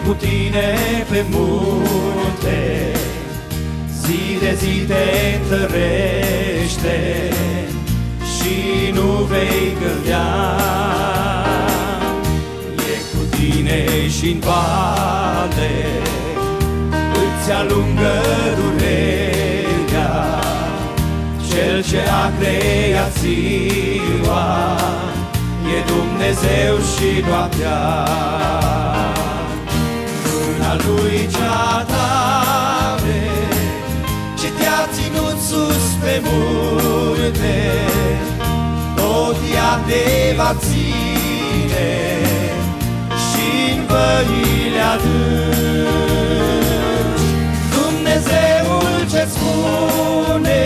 cu tine pe munte, zi de zi te întărește și nu vei cădea. E cu tine și-n vale, îți alungă durerea. Cel ce a creat ziua e Dumnezeu și noaptea. Mâna Lui cea tare, ce te-a ținut sus pe munte, tot ea te va ține și-n văile adânci. Dumnezeul ce-ți spune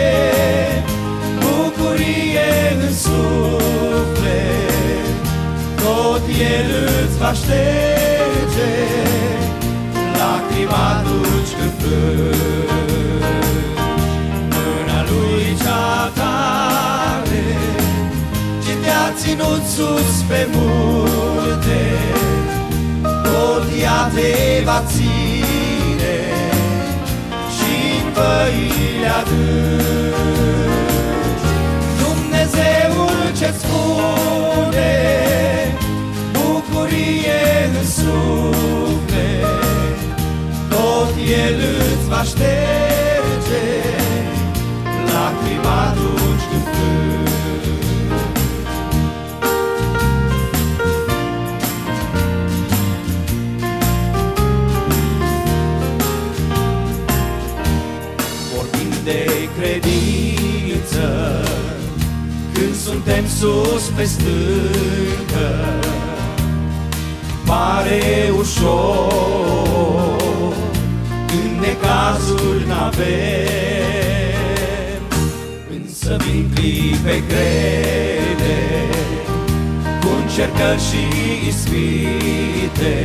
bucurie în suflet, tot El îți va șterge lacrima atunci când plângi. Mâna Lui cea tare, ce te-a ținut sus pe munte, tot ea te va ține și-n văile adânci. Dumnezeul ce-ți spune bucurie în suflet, tot El îți va șterge lacrima atunci când plângi. Vorbim de credință când suntem sus pe stâncă, pare ușor când necazuri n-avem, însă vin clipe grele cu încercări și ispite.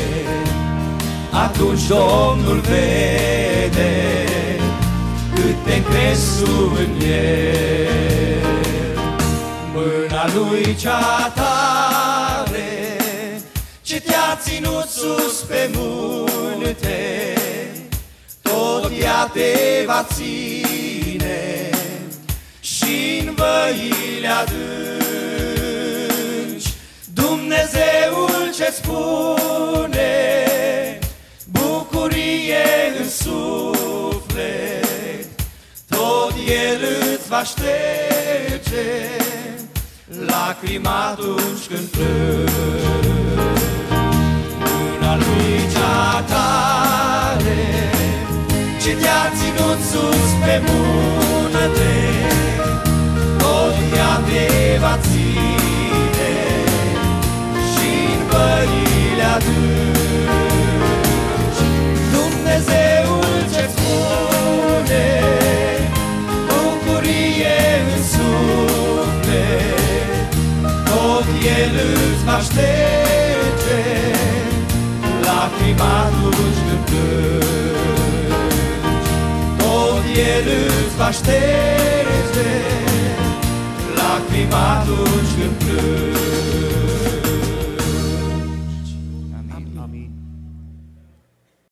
Atunci Domnul vede cât te încrezi tu în El. Mâna Lui cea tare, ce te-a ținut sus pe munte, tot ea te va ține și-n văile adânci. Dumnezeul ce spune bucurie în suflet, tot El îți va șterge lacrima atunci când plângi. Mâna Lui cea tare, ce te-a ținut sus pe munte, tot ea te va ține și-n văile adânci. Dumnezeul ce-ți spune bucurie în suflet, tot El îți va șterge lacrima atunci când plângi. Tot El îți va șterge lacrima atunci când plângi.